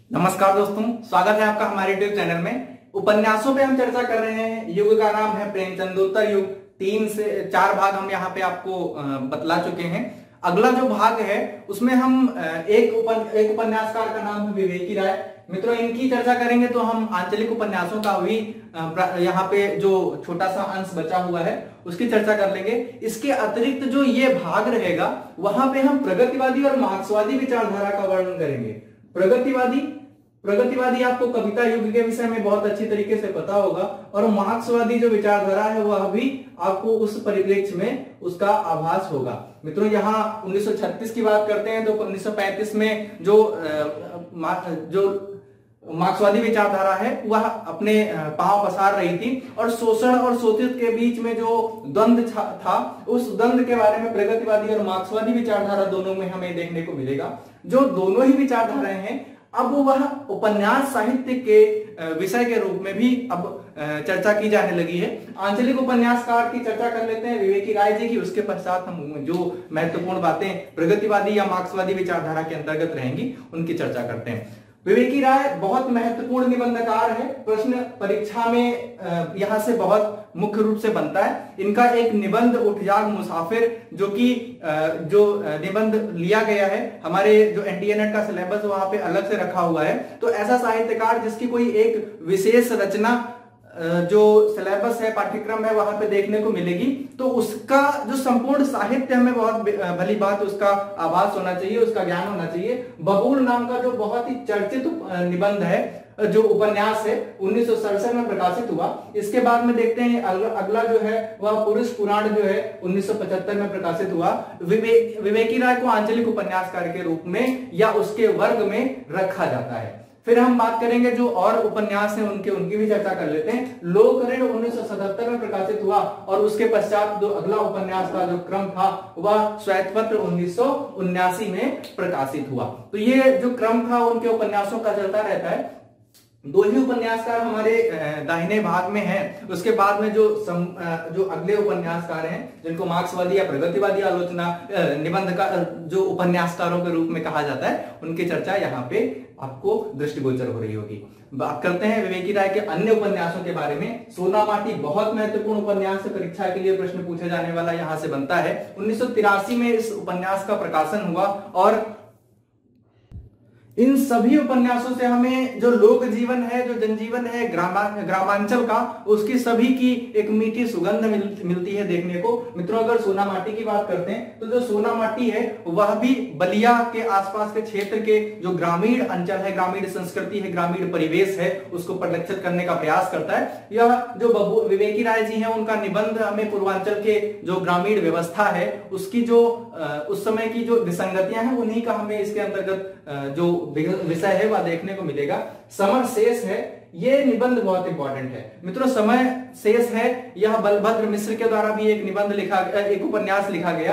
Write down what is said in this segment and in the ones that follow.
नमस्कार दोस्तों, स्वागत है आपका हमारे यूट्यूब चैनल में। उपन्यासों पे हम चर्चा कर रहे हैं। युग का नाम है प्रेमचंदोत्तर युग। 3 से 4 भाग हम यहाँ पे आपको बतला चुके हैं। अगला जो भाग है उसमें हम एक उपन्यासकार का नाम है विवेकी राय। मित्रों, इनकी चर्चा करेंगे तो हम आंचलिक उपन्यासों का भी यहाँ पे जो छोटा सा अंश बचा हुआ है उसकी चर्चा कर लेंगे। इसके अतिरिक्त जो ये भाग रहेगा वहां पे हम प्रगतिवादी और मार्क्सवादी विचारधारा का वर्णन करेंगे। प्रगतिवादी आपको कविता युग के विषय में बहुत अच्छी तरीके से पता होगा, और मार्क्सवादी जो विचारधारा है वह भी आपको उस परिप्रेक्ष्य में उसका आभास होगा। मित्रों, यहाँ 1936 की बात करते हैं तो 1935 में जो मार्क्सवादी विचारधारा है वह अपने पांव पसार रही थी, और शोषण और शोषित के बीच में जो द्वंद्व था उस द्वंद्व के बारे में प्रगतिवादी और मार्क्सवादी विचारधारा दोनों में हमें देखने को मिलेगा। जो दोनों ही विचारधाराएं हैं अब वह उपन्यास साहित्य के विषय के रूप में भी अब चर्चा की जाने लगी है। आंचलिक उपन्यासकार की चर्चा कर लेते हैं विवेकी राय जी की। उसके पश्चात हम जो महत्वपूर्ण बातें प्रगतिवादी या मार्क्सवादी विचारधारा के अंतर्गत रहेंगी उनकी चर्चा करते हैं। विवेकी राय बहुत महत्वपूर्ण निबंधकार है। प्रश्न परीक्षा में यहां से बहुत मुख्य रूप से बनता है। इनका एक निबंध उठ जाग मुसाफिर जो कि जो निबंध लिया गया है, हमारे जो एनडीए नेट का सिलेबस वहां पे अलग से रखा हुआ है। तो ऐसा साहित्यकार जिसकी कोई एक विशेष रचना जो सिलेबस है, पाठ्यक्रम है, वहां पे देखने को मिलेगी, तो उसका जो संपूर्ण साहित्य हमें बहुत भली बात उसका आभास होना चाहिए, उसका ज्ञान होना चाहिए। बबूल नाम का जो बहुत ही चर्चित निबंध है, जो उपन्यास है, 1967 में प्रकाशित हुआ। इसके बाद में देखते हैं अगला जो है वह पुरुष पुराण जो है 1975 में प्रकाशित हुआ। विवेकी राय को आंचलिक उपन्यासकार के रूप में या उसके वर्ग में रखा जाता है। फिर हम बात करेंगे जो और उपन्यास हैं उनकी भी चर्चा कर लेते हैं। लोकऋण 1977 में प्रकाशित हुआ, और उसके पश्चात जो अगला उपन्यास का जो क्रम था वह श्वेतपत्र 1979 में प्रकाशित हुआ। तो ये जो क्रम था उनके उपन्यासों का चलता रहता है। दो ही उपन्यासकार हमारे दाहिने भाग में हैं। उसके बाद में जो अगले उपन्यासकार हैं जिनको मार्क्सवादी या प्रगतिवादी आलोचना निबंध का जो उपन्यासकारों के रूप में कहा जाता है, उनकी चर्चा यहाँ पे आपको दृष्टिगोचर हो रही होगी। बात करते हैं विवेकी राय के अन्य उपन्यासों के बारे में। सोना माटी बहुत महत्वपूर्ण उपन्यास है, परीक्षा के लिए प्रश्न पूछे जाने वाला यहां से बनता है। 1983 में इस उपन्यास का प्रकाशन हुआ, और इन सभी उपन्यासों से हमें जो लोक जीवन है, जो जनजीवन है ग्रामांचल का, उसकी सभी की एक मीठी सुगंध मिलती है देखने को। मित्रों, अगर सोना माटी की बात करते हैं तो जो सोना माटी है वह भी बलिया के आसपास के क्षेत्र के जो ग्रामीण अंचल है, ग्रामीण संस्कृति है, ग्रामीण परिवेश है, उसको परिलक्षित करने का प्रयास करता है। यह जो विवेकी राय जी है उनका निबंध हमें पूर्वांचल के जो ग्रामीण व्यवस्था है उसकी जो उस समय की जो विसंगतियां हैं उन्हीं का हमें इसके अंतर्गत जो विषय है वह देखने को मिलेगा। समर शेष है, ये निबंध बहुत इंपॉर्टेंट है। मित्रों, समय शेष है यह बलभद्र मिश्र के द्वारा भी एक उपन्यास लिखा गया।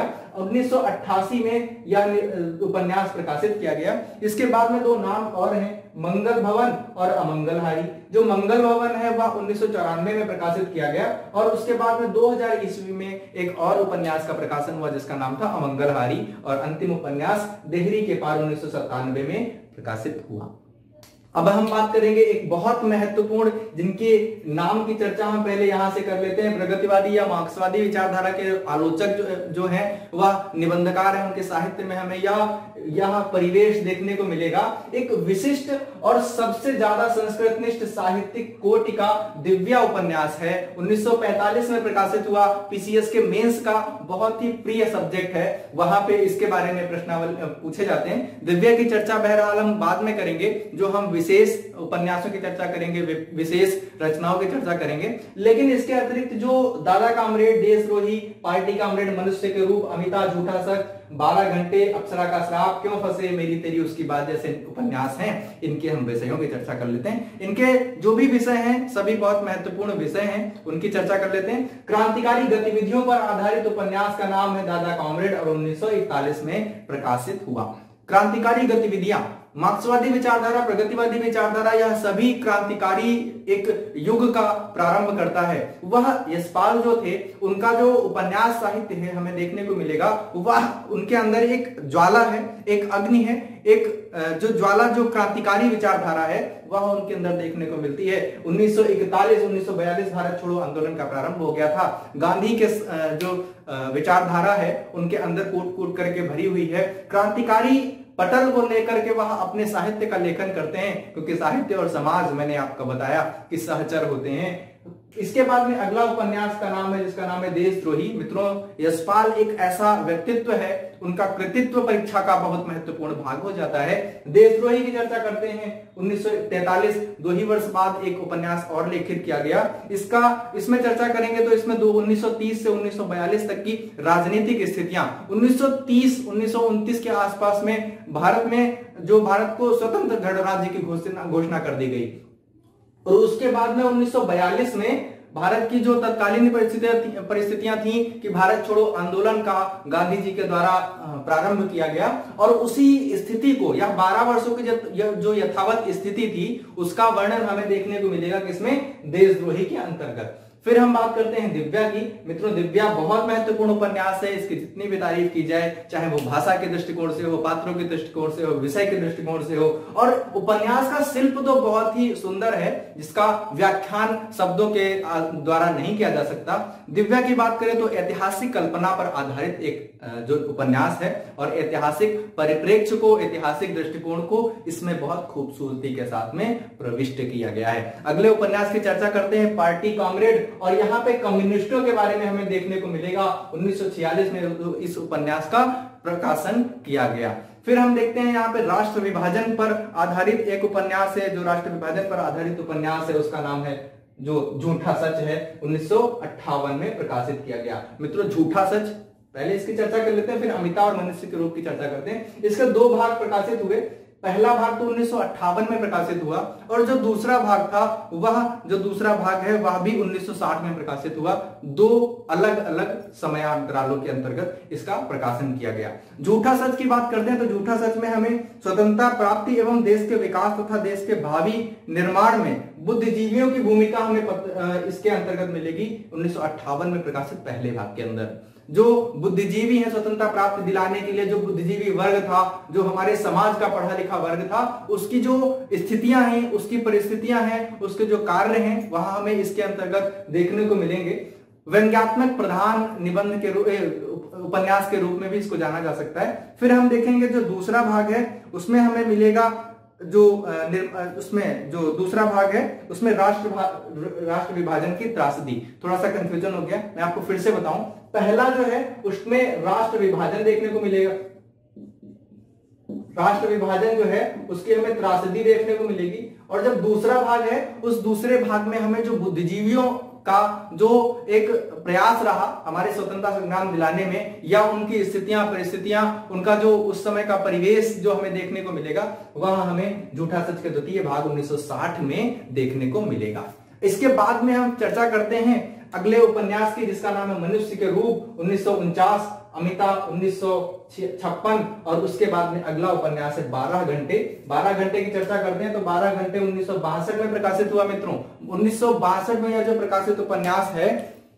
1988 में यह उपन्यास प्रकाशित किया गया। इसके बाद में दो नाम और हैं, मंगल भवन और अमंगलहारी। जो मंगल भवन है वह 1994 में प्रकाशित किया गया, और उसके बाद में 2000 ईस्वी में एक और उपन्यास का प्रकाशन हुआ जिसका नाम था अमंगलहारी, और अंतिम उपन्यास देहरी के पार 1997 में प्रकाशित हुआ। अब हम बात करेंगे एक बहुत महत्वपूर्ण जिनके नाम की चर्चा हम पहले यहां से कर लेते हैं। प्रगतिवादी या मार्क्सवादी विचारधारा के आलोचक जो हैं वह निबंधकार हैं। उनके साहित्य में हमें यह परिवेश देखने को मिलेगा। एक विशिष्ट और सबसे ज्यादा संस्कृतनिष्ठ साहित्यिक कोटि का दिव्या उपन्यास है। 1945 में प्रकाशित हुआ। पीसीएस के मेंस का बहुत ही प्रिय सब्जेक्ट है, वहां पे इसके बारे में प्रश्नावली पूछे जाते हैं। दिव्या की चर्चा बहरहाल हम बाद में करेंगे। जो हम विशेष उपन्यासों की चर्चा करेंगे, विशेष रचनाओं की चर्चा करेंगे। लेकिन इसके अतिरिक्त जो दादा कामरेड, देशद्रोही, पार्टी कामरेड, मनुष्य के रूप, अमिता, झूठा सच, 12 घंटे, अप्सरा का श्राप, क्यों फंसे, मेरी तेरी उसकी बात जैसे उपन्यास हैं, इनके हम विषयों की चर्चा कर लेते हैं। इनके जो भी विषय हैं सभी बहुत महत्वपूर्ण विषय हैं, उनकी चर्चा कर लेते हैं। क्रांतिकारी गतिविधियों पर आधारित उपन्यास का नाम है दादा कामरेड, और 1941 में प्रकाशित हुआ। क्रांतिकारी गतिविधियां मार्क्सवादी विचारधारा, प्रगतिवादी विचारधारा, यह सभी क्रांतिकारी एक युग का प्रारंभ करता है। वह यशपाल जो थे, उनका जो उपन्यास साहित्य है हमें देखने को मिलेगा, वह उनके अंदर एक ज्वाला है, एक अग्नि है, एक जो ज्वाला जो क्रांतिकारी विचारधारा है वह उनके अंदर देखने को मिलती है। 1941-1942 भारत छोड़ो आंदोलन का प्रारंभ हो गया था। गांधी के जो विचारधारा है उनके अंदर कूट कूट करके भरी हुई है। क्रांतिकारी पटल को लेकर के वह अपने साहित्य का लेखन करते हैं, क्योंकि साहित्य और समाज मैंने आपको बताया कि सहचर होते हैं। इसके बाद में अगला उपन्यास का नाम है, जिसका नाम है देशद्रोही। मित्रों, यशपाल एक ऐसा व्यक्तित्व है, उनका कृतित्व परीक्षा का बहुत महत्वपूर्ण भाग हो जाता है। देशद्रोही की चर्चा करते हैं। 1943, 2 ही वर्ष बाद एक उपन्यास और लिखित किया गया। इसमें चर्चा करेंगे तो इसमें 1930 से 1942 तक की राजनीतिक स्थितियां, 1930-1929 के आसपास में भारत को स्वतंत्र गणराज्य की घोषणा कर दी गई। और उसके बाद में 1942 में भारत की जो तत्कालीन परिस्थितियां थी कि भारत छोड़ो आंदोलन का गांधी जी के द्वारा प्रारंभ किया गया, और उसी स्थिति को, यह 12 वर्षों की जो यथावत स्थिति थी उसका वर्णन हमें देखने को मिलेगा किसमें, देशद्रोही के अंतर्गत। फिर हम बात करते हैं दिव्या की। मित्रों, दिव्या बहुत महत्वपूर्ण उपन्यास है। इसकी जितनी भी तारीफ की जाए, चाहे वो भाषा के दृष्टिकोण से हो, पात्रों के दृष्टिकोण से हो, विषय के दृष्टिकोण से हो, और उपन्यास का शिल्प तो बहुत ही सुंदर है, जिसका व्याख्यान शब्दों के द्वारा नहीं किया जा सकता। दिव्या की बात करें तो ऐतिहासिक कल्पना पर आधारित एक जो उपन्यास है, और ऐतिहासिक परिप्रेक्ष्य को, ऐतिहासिक दृष्टिकोण को इसमें बहुत खूबसूरती के साथ में प्रविष्ट किया गया है। अगले उपन्यास की चर्चा करते हैं, पार्टी कॉमरेड, और यहाँ पे कम्युनिस्टों के बारे में हमें देखने को मिलेगा। 1946 में इस उपन्यास का प्रकाशन किया गया। फिर हम देखते हैं यहाँ पे राष्ट्र विभाजन पर आधारित एक उपन्यास है। जो राष्ट्र विभाजन पर आधारित उपन्यास है उसका नाम है जो झूठा सच है, 1958 में प्रकाशित किया गया। मित्रों, झूठा सच, पहले इसकी चर्चा कर लेते हैं, फिर अमिता और मनुष्य के रूप की चर्चा करते हैं। इसके 2 भाग प्रकाशित हुए। पहला भाग तो 1958 में प्रकाशित हुआ, और जो दूसरा भाग था वह भी 1960 में प्रकाशित हुआ। 2 अलग अलग समयांतरालों के अंतर्गत इसका प्रकाशन किया गया। झूठा सच की बात करते हैं तो झूठा सच में हमें स्वतंत्रता प्राप्ति एवं देश के विकास तथा देश के भावी निर्माण में बुद्धिजीवियों की भूमिका हमें इसके अंतर्गत मिलेगी। 1958 में प्रकाशित पहले भाग के अंदर जो बुद्धिजीवी है, स्वतंत्रता प्राप्त दिलाने के लिए जो बुद्धिजीवी वर्ग था, जो हमारे समाज का पढ़ा लिखा वर्ग था, उसकी जो स्थितियां हैं, उसकी परिस्थितियां हैं, उसके जो कार्य हैं, वहां हमें इसके अंतर्गत देखने को मिलेंगे। व्यंग्यात्मक प्रधान निबंध के उपन्यास के रूप में भी इसको जाना जा सकता है। फिर हम देखेंगे जो दूसरा भाग है उसमें हमें मिलेगा उसमें जो दूसरा भाग है उसमें राष्ट्र विभाजन की त्रासदी। थोड़ा सा कंफ्यूजन हो गया, मैं आपको फिर से बताऊं। पहला जो है उसमें राष्ट्र विभाजन देखने को मिलेगा, राष्ट्र विभाजन जो है उसकी हमें त्रासदी देखने को मिलेगी। और जब दूसरा भाग है उस दूसरे भाग में हमें जो बुद्धिजीवियों का जो एक प्रयास रहा हमारे स्वतंत्रता संग्राम दिलाने में, या उनकी स्थितियां परिस्थितियां, उनका जो उस समय का परिवेश जो हमें देखने को मिलेगा, वह हमें झूठा सच के द्वितीय भाग 1960 में देखने को मिलेगा। इसके बाद में हम चर्चा करते हैं अगले उपन्यास की, जिसका नाम है मनुष्य के रूप, 1949, अमिता 1956, और उसके बाद में अगला उपन्यास है 12 घंटे। 12 घंटे की चर्चा करते हैं तो 12 घंटे 1962 में प्रकाशित हुआ। मित्रों, 1962 में यह जो प्रकाशित उपन्यास है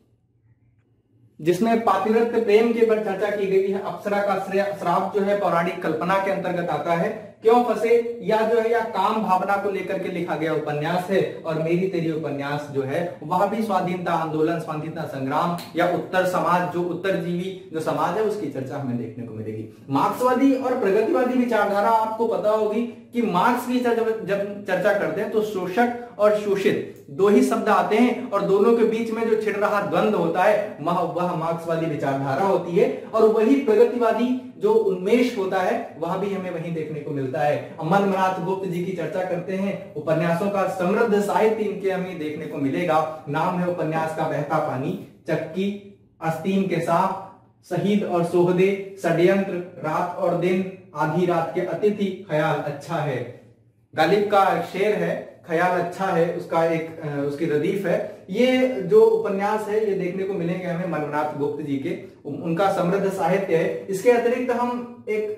जिसमें पातिव्रत्य प्रेम के ऊपर चर्चा की गई है, अप्सरा का श्राप जो है पौराणिक कल्पना के अंतर्गत आता है। क्यों फंसे या जो है या काम भावना को लेकर के लिखा गया उपन्यास है। और मेरी तेरी उपन्यास जो है वह भी स्वाधीनता आंदोलन, स्वाधीनता संग्राम या उत्तर समाज, जो उत्तरजीवी जो समाज है उसकी चर्चा हमें देखने को मिलेगी। मार्क्सवादी और प्रगतिवादी विचारधारा, आपको पता होगी कि मार्क्स की जब चर्चा करते हैं तो शोषक और शोषित 2 ही शब्द आते हैं, और दोनों के बीच में जो छिड़ रहा द्वंद्व होता है वह मार्क्सवादी विचारधारा होती है। और वही प्रगतिवादी जो उन्मेष होता है वह भी हमें वहीं देखने को मिलता है। मनमनाथ गुप्त जी की चर्चा करते हैं, उपन्यासों का समृद्ध साहित्य इनके हमें देखने को मिलेगा। नाम है उपन्यास का बहता पानी, चक्की, आस्तीन के सांप, शहीद और सोहदे, षड्यंत्र, रात और दिन, आधी रात के अतिथि, ख्याल अच्छा है। गालिब का शेर है, ख्याल अच्छा है, उसका एक उसकी रदीफ है। ये जो उपन्यास है ये देखने को मिलेंगे हमें मनमनाथ गुप्त जी के, उनका समृद्ध साहित्य है। इसके अतिरिक्त हम एक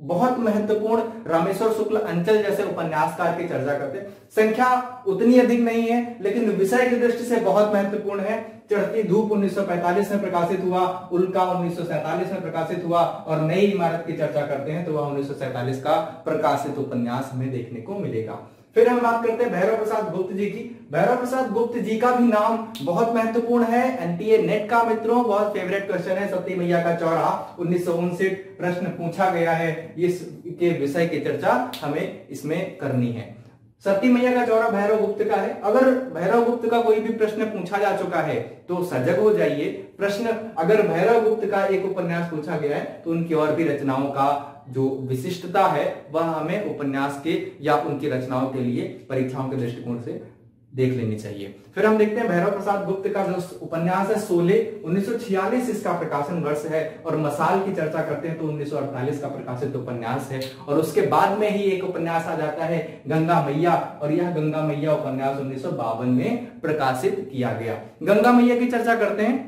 बहुत महत्वपूर्ण रामेश्वर शुक्ल अंचल जैसे उपन्यासकार की चर्चा करते हैं। संख्या उतनी अधिक नहीं है, लेकिन विषय की दृष्टि से बहुत महत्वपूर्ण है। चढ़ती धूप 1945 में प्रकाशित हुआ, उल्का 1947 में प्रकाशित हुआ, और नई इमारत की चर्चा करते हैं तो वह 1947 का प्रकाशित उपन्यास हमें देखने को मिलेगा। फिर हम बात करते हैं भैरव प्रसाद गुप्त जी की। भैरव प्रसाद गुप्त जी का भी नाम बहुत महत्वपूर्ण है, एनटीए नेट का मित्रों बहुत फेवरेट क्वेश्चन है। सती मैया का चौरा 1959 प्रश्न पूछा गया है, इस के विषय की चर्चा हमें इसमें करनी है। सती मैया का चौरा भैरव गुप्त का है। अगर भैरव गुप्त का कोई भी प्रश्न पूछा जा चुका है तो सजग हो जाइए। प्रश्न अगर भैरव गुप्त का एक उपन्यास पूछा गया है तो उनकी और भी रचनाओं का जो विशिष्टता है वह हमें उपन्यास के या उनकी रचनाओं के लिए परीक्षाओं के दृष्टिकोण से देख लेनी चाहिए। फिर हम देखते हैं भैरव प्रसाद गुप्त का जो उपन्यास है शोले 1946 इसका प्रकाशन वर्ष है, और मसाल की चर्चा करते हैं तो 1948 का प्रकाशित उपन्यास है। और उसके बाद में ही एक उपन्यास आ जाता है गंगा मैया, और यह गंगा मैया उपन्यास 1952 में प्रकाशित किया गया। गंगा मैया की चर्चा करते हैं।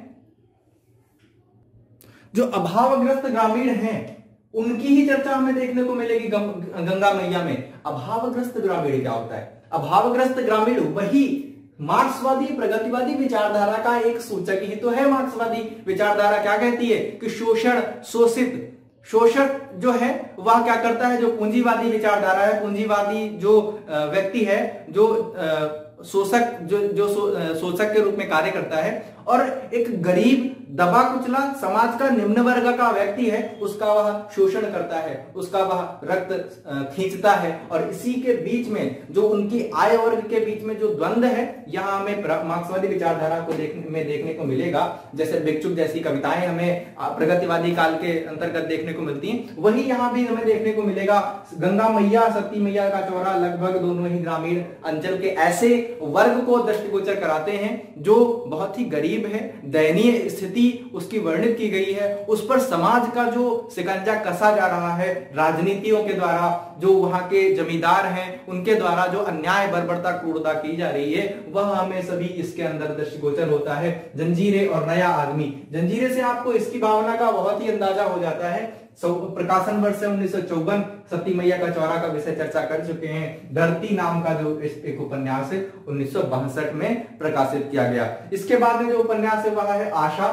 जो अभावग्रस्त ग्रामीण हैं उनकी ही चर्चा हमें देखने को मिलेगी गंगा मैया में। अभावग्रस्त ग्रामीण क्या होता है? अभावग्रस्त ग्रामीण वही मार्क्सवादी प्रगतिवादी विचारधारा का एक सूचक ही तो है। मार्क्सवादी विचारधारा क्या कहती है कि शोषण, शोषक जो है वह क्या करता है, जो पूंजीवादी विचारधारा है, पूंजीवादी जो व्यक्ति है, जो शोषक जो शोषक के रूप में कार्य करता है, और एक गरीब दबा कुचला समाज का निम्न वर्ग का व्यक्ति है उसका वह शोषण करता है, उसका वह रक्त खींचता है। और इसी के बीच में जो उनकी आय वर्ग के बीच में जो द्वंद्व है यहां हमें मार्क्सवादी विचारधारा को देखने को मिलेगा। जैसे भिक्षुक जैसी कविताएं हमें प्रगतिवादी काल के अंतर्गत देखने को मिलती हैं, वही यहां भी हमें देखने को मिलेगा। गंगा मैया, सती मैया का चौरा लगभग दोनों ही ग्रामीण अंचल के ऐसे वर्ग को दृष्टिगोचर कराते हैं जो बहुत ही गरीब है, दयनीय स्थिति उसकी वर्णित की गई है। उस पर समाज का जो शिकंजा कसा जा रहा है राजनीतियों के द्वारा, जो वहां के जमींदार हैं उनके द्वारा जो अन्याय, बर्बरता, क्रूरता की जा रही है, वह हमें सभी इसके अंदर दृष्टिगोचर होता है। जंजीरें और नया आदमी, जंजीरें से आपको इसकी भावना का बहुत ही अंदाजा हो जाता है। प्रकाशन वर्ष है 1954। सती मैया का चौरा का विषय चर्चा कर चुके हैं। धरती नाम का जो एक उपन्यास है 1962 में प्रकाशित किया गया। इसके बाद में जो उपन्यास है वह है आशा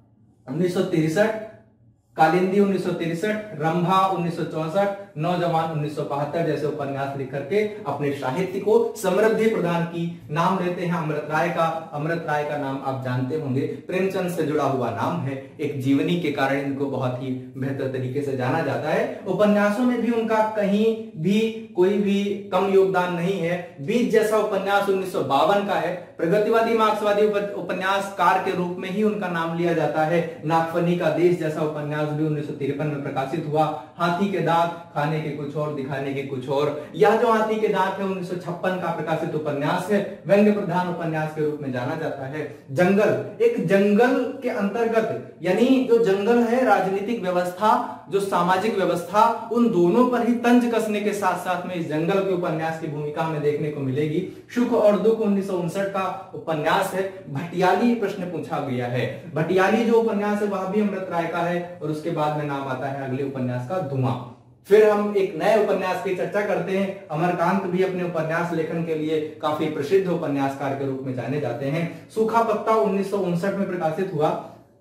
1963, कालिंदी 1963, रंभा 1964, नौजवान 1972 जैसे उपन्यास लिख करके अपने साहित्य को समृद्धि प्रदान की। नाम लेते हैं अमृत राय का। अमृत राय का नाम आप जानते होंगे, प्रेमचंद से जुड़ा हुआ नाम है। एक जीवनी के कारण इनको बहुत ही बेहतर तरीके से जाना जाता है। उपन्यासों में भी उनका कहीं भी कोई भी कम योगदान नहीं है। बीज जैसा उपन्यास 1952 का है। प्रगतिवादी मार्क्सवादी उपन्यासकार के रूप में ही उनका नाम लिया जाता है। नागफनी का देश जैसा उपन्यास भी 1953 में प्रकाशित हुआ। हाथी के दांत, खाने के कुछ और दिखाने के कुछ और, यह जो हाथी के दांत है 1956 का प्रकाशित उपन्यास है। व्यंग्य प्रधान उपन्यास के रूप में जाना जाता है। जंगल, एक जंगल के अंतर्गत, यानी जो जंगल है राजनीतिक व्यवस्था, जो सामाजिक व्यवस्था, उन दोनों पर ही तंज कसने के साथ साथ में इस जंगल के उपन्यास की भूमिका हमें देखने को मिलेगी। सुख और दुख 1959 का उपन्यास है। भटियाली प्रश्न पूछा गया है। भटियाली जो उपन्यास है वह भी अमृत राय का है। और उसके बाद में नाम आता है अगले उपन्यास का धुआं। फिर हम एक नए उपन्यास की चर्चा करते हैं। अमरकांत भी अपने उपन्यास लेखन के लिए काफी प्रसिद्ध उपन्यासकार के रूप में जाने जाते हैं। सूखा पत्ता 1959 में प्रकाशित हुआ।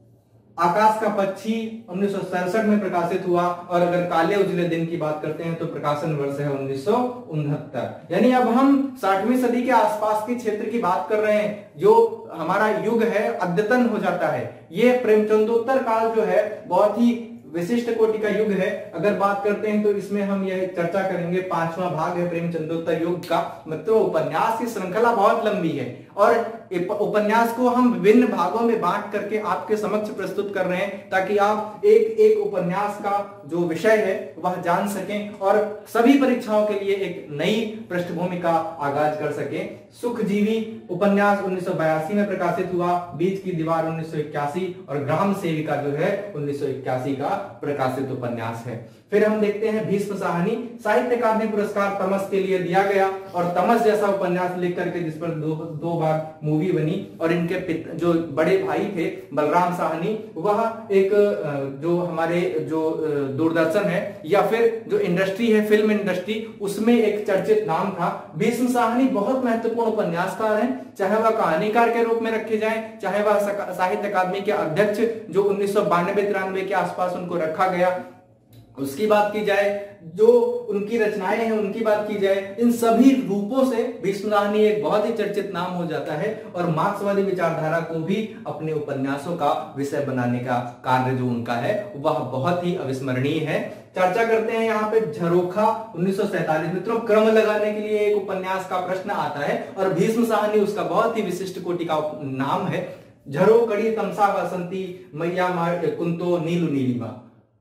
आकाश का पक्षी 1967 में प्रकाशित हुआ। और अगर काले उजले दिन की बात करते हैं तो प्रकाशन वर्ष है 1969। यानी अब हम 60वीं सदी के आसपास के क्षेत्र की बात कर रहे हैं। जो हमारा युग है अद्यतन हो जाता है। ये प्रेमचंदोत्तर काल जो है बहुत ही विशिष्ट कोटि का युग है। अगर बात करते हैं तो इसमें हम यह चर्चा करेंगे, 5वां भाग है प्रेमचंदोत्तर युग का। मतलब उपन्यास की श्रृंखला बहुत लंबी है और उपन्यास को हम विभिन्न भागों में बांट करके आपके समक्ष प्रस्तुत कर रहे हैं ताकि आप एक एक उपन्यास का जो विषय है वह जान सकें और सभी परीक्षाओं के लिए एक नई पृष्ठभूमि का आगाज कर सकें। सुखजीवी उपन्यास 1982 में प्रकाशित हुआ। बीच की दीवार 1981 और ग्राम सेविका जो है 1981 का प्रकाशित उपन्यास है। फिर हम देखते हैं भीष्म साहनी। साहित्य अकादमी पुरस्कार तमस के लिए दिया गया और तमस जैसा उपन्यास लिख करके जिस पर दो बार मूवी मूवी बनी और इनके जो बड़े भाई थे बलराम साहनी, वह एक जो हमारे जो दूरदर्शन है या फिर जो इंडस्ट्री है फिल्म इंडस्ट्री, उसमें एक चर्चित नाम था। भीष्म साहनी बहुत महत्वपूर्ण उपन्यासकार हैं, चाहे वह कहानीकार के रूप में रखे जाएं, चाहे वह साहित्य अकादमी के अध्यक्ष जो 1992-93 के आसपास उनको रखा गया उसकी बात की जाए, जो उनकी रचनाएं हैं उनकी बात की जाए, इन सभी रूपों से भीष्म साहनी एक बहुत ही चर्चित नाम हो जाता है और मार्क्सवादी विचारधारा को भी अपने उपन्यासों का विषय बनाने का कार्य जो उनका है वह बहुत ही अविस्मरणीय है। चर्चा करते हैं यहाँ पे झरोखा 1947। मित्रों, क्रम लगाने के लिए एक उपन्यास का प्रश्न आता है और भीष्म साहनी उसका बहुत ही विशिष्ट कोटि का नाम है। झरो कड़ी तमसा बसंती मैया कुंतो नीलू नीलिमा।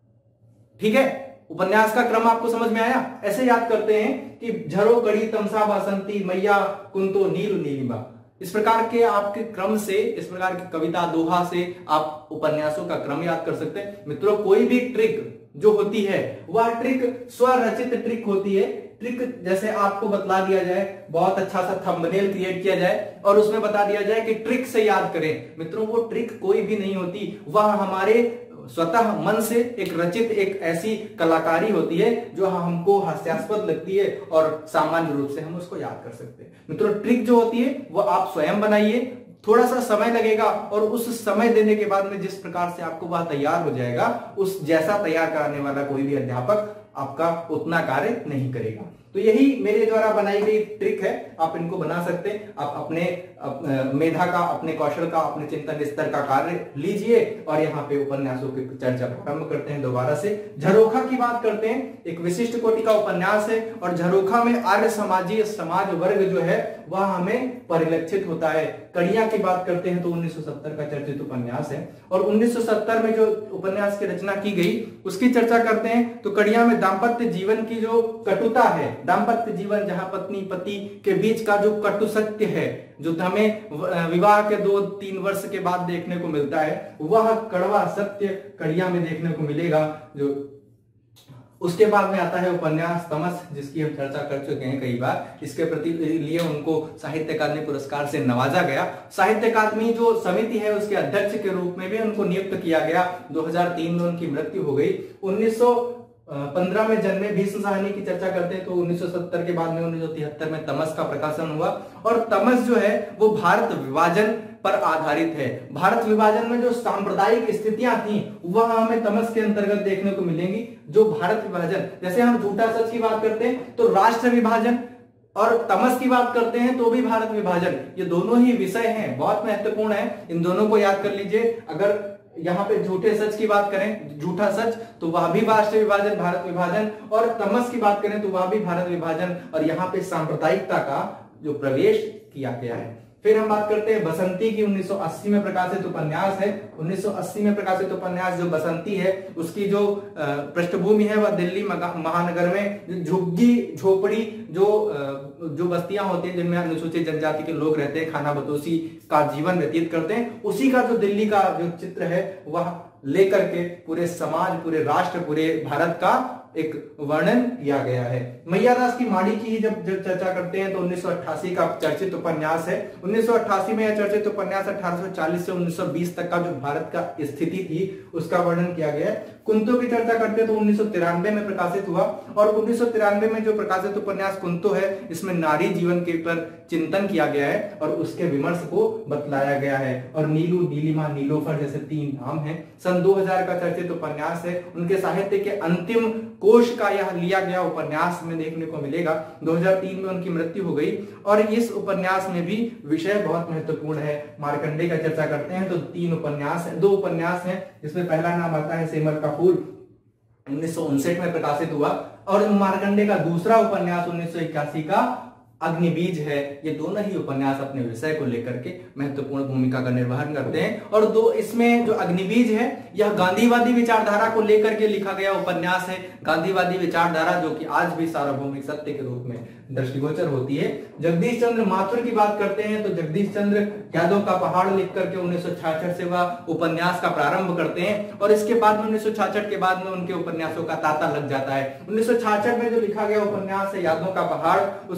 ठीक है, उपन्यास का क्रम आपको समझ में आया? ऐसे याद करते हैं कि झरो कड़ी तमसा बसंती मैया कुंतो नीलू नीलिमा। इस प्रकार के आपके क्रम से, इस प्रकार की कविता दोहा से आप उपन्यासों का क्रम याद कर सकते हैं। मित्रों, कोई भी ट्रिक जो होती है वह ट्रिक स्वरचित ट्रिक होती है। ट्रिक जैसे आपको बतला दिया जाए, बहुत अच्छा सा थंबनेल क्रिएट किया जाए और उसमें बता दिया जाए कि ट्रिक से याद करें। मित्रों, वो ट्रिक कोई भी नहीं होती, वह हमारे स्वतः मन से एक रचित एक ऐसी कलाकारी होती है जो हमको हास्यास्पद लगती है और सामान्य रूप से हम उसको याद कर सकते हैं। मित्रों, ट्रिक जो होती है वो आप स्वयं बनाइए, थोड़ा सा समय लगेगा और उस समय देने के बाद में जिस प्रकार से आपको वह तैयार हो जाएगा, उस जैसा तैयार कराने वाला कोई भी अध्यापक आपका उतना कार्य नहीं करेगा। तो यही मेरे द्वारा बनाई गई ट्रिक है, आप इनको बना सकते हैं। आप अपने मेधा का, अपने कौशल का, अपने चिंतन स्तर का कार्य लीजिए और यहाँ पे उपन्यासों की चर्चा प्रारंभ करते हैं दोबारा से। झरोखा की बात करते हैं, एक विशिष्ट कोटि का उपन्यास है और झरोखा में आर्य समाजीय समाज वर्ग जो है वह हमें परिलक्षित होता है। कड़िया की बात करते हैं तो 1970 का चर्चित उपन्यास है और 1970 में जो उपन्यास की रचना की गई उसकी चर्चा करते हैं। तो कड़िया में दाम्पत्य जीवन की जो कटुता है, दाम्पत्य जीवन जहां पत्नी पति के बीच का जो कटु सत्य है, जो हमें विवाह के 2-3 वर्ष के बाद देखने को मिलता है, वह कड़वा सत्य कड़िया में देखने को मिलेगा। जो उसके बाद में आता है उपन्यास तमस, जिसकी हम चर्चा कर चुके हैं कई बार। इसके प्रति लिए उनको साहित्य अकादमी पुरस्कार से नवाजा गया। साहित्य अकादमी जो समिति है उसके अध्यक्ष के रूप में भी उनको नियुक्त किया गया। 2003 में उनकी मृत्यु हो गई। 1915 में जन्मे भीष्म साहनी की चर्चा करते हैं तो 1970 के बाद में 1973 में तमस का प्रकाशन हुआ और तमस जो है वो भारत विभाजन पर आधारित है। भारत विभाजन में जो सांप्रदायिक स्थितियां थी वह हमें तमस के अंतर्गत देखने को मिलेंगी। जो भारत विभाजन, जैसे हम झूठा सच की बात करते हैं तो राष्ट्र विभाजन, और तमस की बात करते हैं तो भी भारत विभाजन, ये दोनों ही विषय हैं, बहुत महत्वपूर्ण है। इन दोनों को याद कर लीजिए। अगर यहाँ पे झूठे सच की बात करें, झूठा सच, तो वह भी राष्ट्र विभाजन, भारत विभाजन, और तमस की बात करें तो वह भी भारत विभाजन, और यहाँ पे सांप्रदायिकता का जो प्रवेश किया गया है। फिर हम बात करते हैं बसंती की। 1980 में प्रकाशित उपन्यास है। 1980 में प्रकाशित उपन्यास जो बसंती है उसकी जो पृष्ठभूमि है वह दिल्ली महानगर में झुग्गी झोपड़ी जो बस्तियां होती हैं जिनमें अनुसूचित जनजाति के लोग रहते हैं, खाना बदोशी का जीवन व्यतीत करते हैं, उसी का जो दिल्ली का जो चित्र है वह लेकर के पूरे समाज, पूरे राष्ट्र, पूरे भारत का एक वर्णन किया गया है। मैयादास की माड़ी की जब चर्चा करते हैं तो 1988 का चर्चित उपन्यास है। 1988 में यह चर्चित उपन्यास 1840 से 1920 तक का जो भारत का स्थिति थी उसका वर्णन किया गया है। कुंतो की चर्चा करते हैं तो 1993 में प्रकाशित हुआ और 1993 में जो प्रकाशित उपन्यास कुंतो है इसमें नारी जीवन के ऊपर चिंतन किया गया है और उसके विमर्श को बतलाया गया है। और नीलू, नीलिमा, नीलोफर जैसे 3 नाम हैं। सन 2000 का चर्चित उपन्यास है। उनके साहित्य के अंतिम कोश का यह लिया गया उपन्यास में देखने को मिलेगा। 2003 में उनकी मृत्यु हो गई और इस उपन्यास में भी विषय बहुत महत्वपूर्ण है। मार्कंडे का चर्चा करते हैं तो 2 उपन्यास हैं जिसमें पहला नाम आता है सेमल का फूल, 1959 में प्रकाशित हुआ, और मार्कंडे का दूसरा उपन्यास 1981 का अग्निबीज है। ये दोनों ही उपन्यास अपने विषय को लेकर के महत्वपूर्ण भूमिका का निर्वहन करते हैं। और इसमें जो अग्निबीज है यह गांधीवादी विचारधारा को लेकर के लिखा गया उपन्यास है। गांधीवादी विचारधारा जो कि आज भी सार्वभौमिक सत्य के रूप में दृष्टिगोचर होती है। जगदीश चंद्र माथुर की बात करते हैं तो जगदीश चंद्र यादों का पहाड़ लिख करके 1966 से वह उपन्यास का प्रारंभ करते हैं और इसके बाद में 1966 के बाद में उनके उपन्यासों का तांता लग जाता है। 1966 में जो लिखा गया उपन्यास है यादों का पहाड़, उसकी चर्चा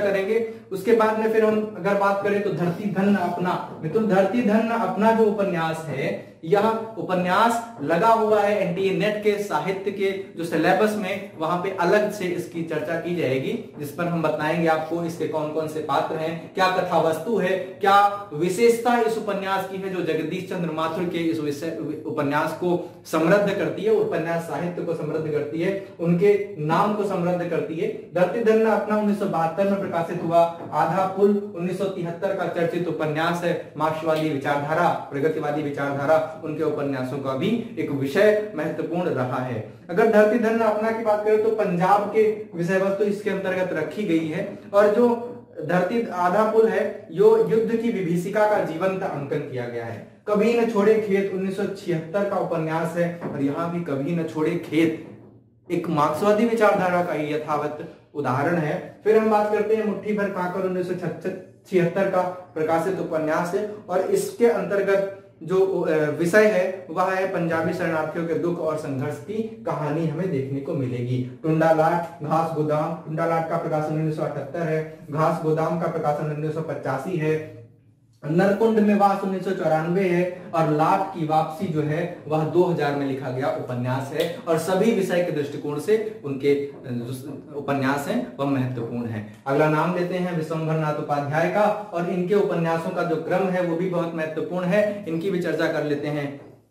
करेंगे। उसके बाद में फिर हम अगर बात करें तो धरती धन्य अपना, मित्रों धरती धन्य अपना जो उपन्यास है, यह उपन्यास लगा हुआ है एनटीए नेट के साहित्य के जो सिलेबस में, वहां पे अलग से इसकी चर्चा की जाएगी, जिस पर हम बताएंगे आपको इसके कौन कौन से पात्र हैं, क्या कथा वस्तु है, क्या विशेषता इस उपन्यास की है जो जगदीश चंद्र माथुर के इस उपन्यास को समृद्ध करती है, उपन्यास साहित्य को समृद्ध करती है, उनके नाम को समृद्ध करती है। धरती धन्य अपना 1972 में प्रकाशित हुआ। आधा पुल 1973 का चर्चित उपन्यास है। मार्क्सवादी विचारधारा, प्रगतिवादी विचारधारा, उनके उपन्यासों का भी एक विषय महत्वपूर्ण रहा है। अगर धरती धन्य अपना की बात करें तो पंजाब के विषय वस्तु इसके अंतर्गत रखी गई है। और जो धरती आधा पुल है, यो युद्ध की विभीषिका का जीवंत अंकन किया गया है। कभी न छोड़े खेत 1976 का उपन्यास है, और यहाँ भी कभी न छोड़े खेत एक मार्क्सवादी विचारधारा का यथावत उदाहरण है। फिर हम बात करते हैं मुट्ठी भर खाकर 1976 का प्रकाशित उपन्यास है, और इसके अंतर्गत जो विषय है वह है पंजाबी शरणार्थियों के दुख और संघर्ष की कहानी हमें देखने को मिलेगी। टुंडालाट घास गोदाम, टुंडालाट का प्रकाशन 1978 है, घास गोदाम का प्रकाशन 1985 है, नरकुंड में वास 1994 है, और लाट की वापसी जो है वह 2000 में लिखा गया उपन्यास है। और सभी विषय के दृष्टिकोण से उनके उपन्यास हैं वह महत्वपूर्ण है। अगला नाम लेते हैं विश्वंभर नाथ उपाध्याय का, और इनके उपन्यासों का जो क्रम है वो भी बहुत महत्वपूर्ण है, इनकी भी चर्चा कर लेते हैं।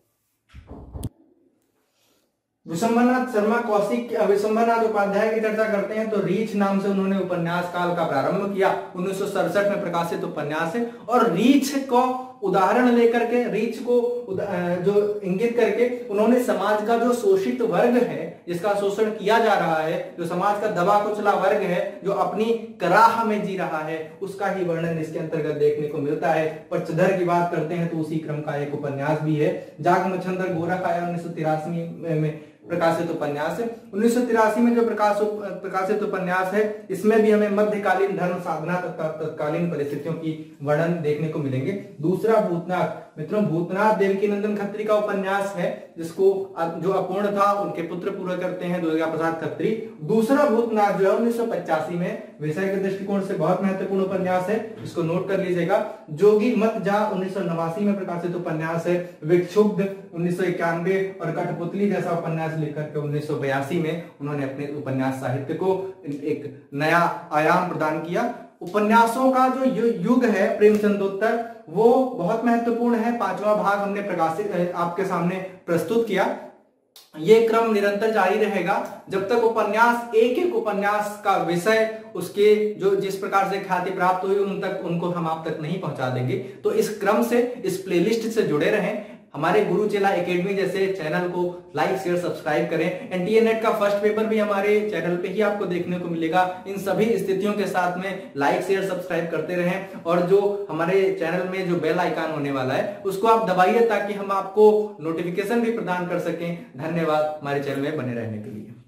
विश्वंभरनाथ शर्मा कौशिक, विश्वंभरनाथ उपाध्याय की चर्चा करते हैं तो रीछ नाम से उन्होंने उपन्यास काल का प्रारंभ किया। 1967 में प्रकाशित उपन्यास है, और रीछ को उदाहरण लेकर के, रीछ को जो इंगित करके उन्होंने समाज का जो शोषित वर्ग है, जिसका शोषण किया जा रहा है, जो समाज का दबा कुचला वर्ग है, जो अपनी कराह में जी रहा है, उसका ही वर्णन इसके अंतर्गत देखने को मिलता है। पक्षधर की बात करते हैं तो उसी क्रम का एक उपन्यास भी है। जाग मच्छंदर गोरख आया 1983 में प्रकाशित उपन्यास है। 1983 में जो प्रकाशित उपन्यास है, इसमें भी हमें मध्यकालीन धर्म साधना तथा तत्कालीन परिस्थितियों की वर्णन देखने को मिलेंगे। दूसरा भूतनाथ, मित्रों भूतनाथ देवकीनंदन खत्री का उपन्यास है, जिसको जो अपूर्ण था उनके पुत्र पूरा करते हैं दुर्गा प्रसाद खत्री। दूसरा भूतनाथ जो है 1985 में विषय के दृष्टिकोण से बहुत महत्वपूर्ण उपन्यास है, इसको नोट कर लीजिएगा। जोगी मत जा 1989 में प्रकाशित उपन्यास है। विक्षुब्ध 1991, और कठपुतली जैसा उपन्यास लिखकर के 1982 में उन्होंने अपने उपन्यास साहित्य को एक नया आयाम प्रदान किया। उपन्यासों का जो युग है प्रेमचंदोत्तर, वो बहुत महत्वपूर्ण है। 5वां भाग हमने प्रकाशित आपके सामने प्रस्तुत किया। ये क्रम निरंतर जारी रहेगा जब तक उपन्यास, एक एक उपन्यास का विषय, उसके जो जिस प्रकार से ख्याति प्राप्त हुई उनको हम आप तक नहीं पहुंचा देंगे। तो इस क्रम से, इस प्लेलिस्ट से जुड़े रहें। हमारे गुरु चेला एकेडमी जैसे चैनल को लाइक शेयर सब्सक्राइब करें। एनटीए नेट का फर्स्ट पेपर भी हमारे चैनल पे ही आपको देखने को मिलेगा। इन सभी स्थितियों के साथ में लाइक शेयर सब्सक्राइब करते रहें, और जो हमारे चैनल में जो बेल आइकन होने वाला है उसको आप दबाइए, ताकि हम आपको नोटिफिकेशन भी प्रदान कर सकें। धन्यवाद हमारे चैनल में बने रहने के लिए।